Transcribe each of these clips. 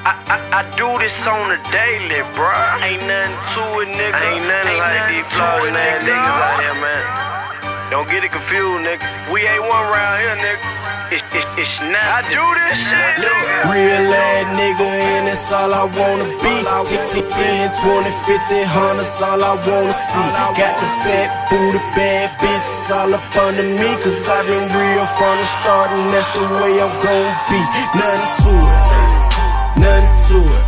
I do this on the daily, bruh. Ain't nothing to it, nigga. Ain't nothing like these flogging ass niggas out here, man. Don't get it confused, nigga. We ain't one round here, nigga. It's not. I do this shit, nigga. Real ass nigga, and that's all I wanna be. 10, 20, 50, 100's all I wanna see. Got the fat booty, bad bitches all up under me. Cause I've been real from the start, and that's the way I'm gon' be. Nothing to it, nothing to it.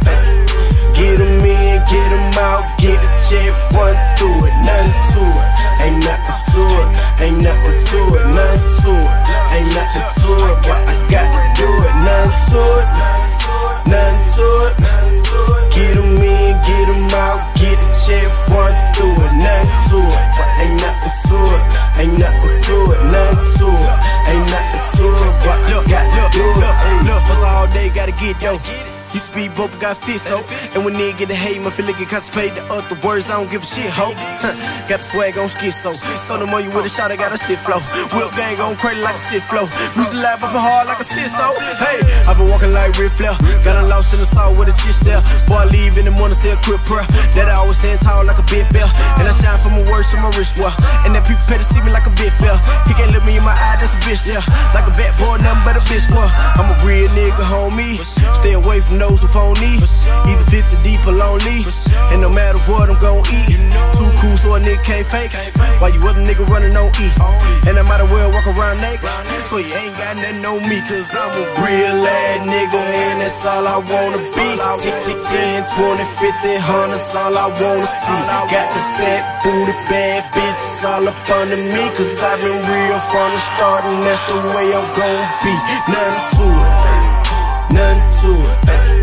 Get 'em in, get 'em out, get the check, run through it. Nothing to it, ain't nothing to it, ain't nothing to it, nothing to it, ain't nothing to it, but I got to do it. Nothing to it, nothing to it. Get 'em in, get 'em out, get the check, run through it. Nothing to it, but ain't nothing to it, ain't nothing to it, nothing to it, ain't nothing to it, but I got to do it. Look, hustle all day, gotta get dough. You speed boat, got fit so. And when nigga get the hate, my feel like it constipated. The other words, I don't give a shit, ho. Got the swag on schizo. So the money with a shot, I got a sit flow. Whip gang on crazy like a sit flow. Music live up hard like a sit so. Hey, I been walking like Ric Flair. Got a lost in the salt with a chick there. Before I leave in the morning, say a quick prayer. That I always stand tall like a big bell. And I shine from my words to my wrist well. And then people pay to see me like a big fell. He can't look me in my eye, that's a bitch there. Like a bad boy, nothing but a bitch squad. I'm a real nigga, homie. Stay away from those who phony, either 50 deep or lonely. And no matter what, I'm gon' eat. Too cool so a nigga can't fake. While you other nigga running on E. And I might as well walk around naked. So you ain't got nothing on me, cause I'm a real ass nigga, and that's all I wanna be. 10, 20, 50, 100's all I wanna see. Got the fat booty, bad bitches all up under me. Cause I've been real from the start, and that's the way I'm gon' be. Nothing to it, nothing to it.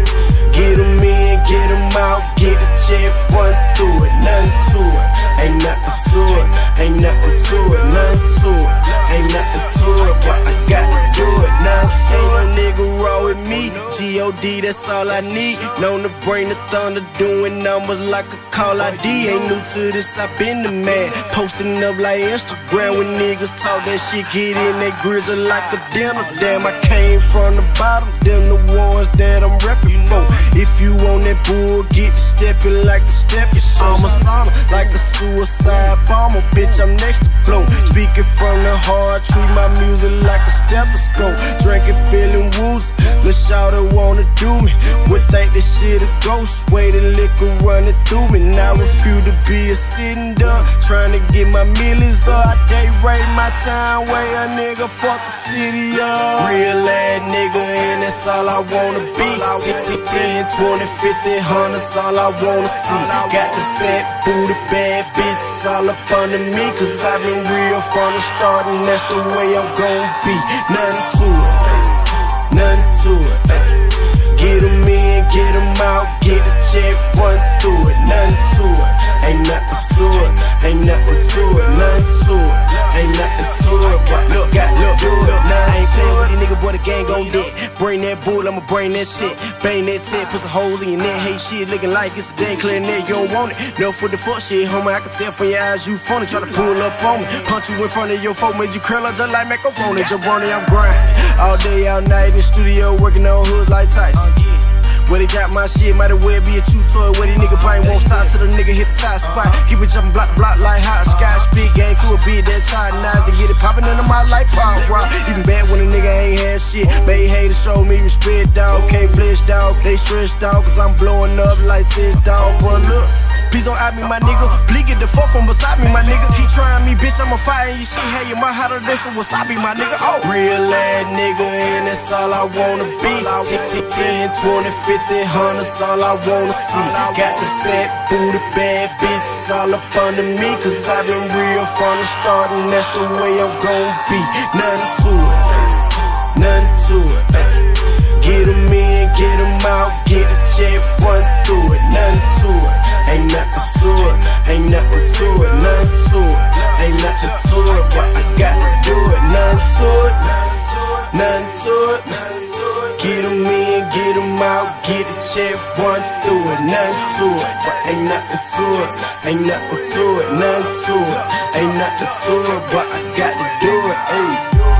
Get 'em in, get 'em out, get the check, run through it. Nothing to it, ain't nothing to it, ain't nothing to it, nothing to it, ain't nothing to it, but I got to do it. Nothing to it, nigga raw with me. G.O.D, that's all I need. Known to bring the thunder, doing numbers like a call ID. Ain't new to this, I been the man. Posting up like Instagram when niggas talk that shit, get in that grizzle like a dinner. Damn, I came from the bottom, them the ones that I'm reppin' for. If you on that bull, get to steppin' like a steppin'. I'm a sauna, like a suicide bomber. Bitch, I'm next to blow. Speaking from the heart, treat my music like a stethoscope. Drinking, feeling woozy. Lil' shawty wanna do me. Would think this shit a ghost. Way the liquor running through me. Now I refuse to be a sitting duck. Trying to get my millions up. I day rate my time. Way a nigga fuck the city up. Real ass nigga, and that's all I wanna be. 10, 20, 50, 100's all I wanna see. Got the fat booty, bad bitches all up under me. Cause I've been real from the start, and that's the way I'm gon' be. Nothing to it, nothing to it. Get 'em in, get 'em out, get the check, run through it. Nothing to it, ain't nothing to it, ain't nothing to it, nothing to it, ain't nothing to it, but look, got look, I ain't playing with these nigga, boy, the gang gon' dead. Bring that bull, I'ma bring that tit. Bang that tit, put some holes in your neck. Hate shit looking like it's a dang clear neck. You don't want it, no for the fuck shit, homie. I can tell from your eyes you phony. Try to pull up on me, punch you in front of your folk, made you curl up just like macaroni. Jabroni, I'm grinding all day, all night in the studio, working on hoods like Tyson. Where they drop my shit, might as well be a chew toy. Where these nigga brain won't stop till the nigga hit the top spot. Keep it jumping block to block like hot sky. Spit gang to a beat that tight knives to get it popping in the mouth like pop rock. Even bad when a nigga ain't had shit. Made haters show me respect, dog. Can't flesh, dog. They stressed out, cause I'm blowing up like sis, dog. Bro, look. Please don't at me, my nigga. Please get the fuck from beside me, my nigga. Keep trying me, bitch, I'ma fire you shit. Hey, you might have to this some wasabi, my nigga. Oh, real ass nigga, and that's all I wanna be. 10, 20, 50, 100's all I wanna see. Got the fat booty, bad bitches all up under me. Cause I've been real from the start, and that's the way I'm gon' be. Nothing to it, nothing to it. Get 'em in, get 'em out, get the check, run through it. Nothing to it, ain't nothing to it, ain't nothing to it, nothing to it, ain't nothing to it, but I got to do it. Nothing to it, nothing to it. Get 'em in, get 'em out, get the check, run through it. Nothing to it, but ain't nothing to it, ain't nothing to it, nothing to it, ain't nothing to it, but I got to do it. Ayy.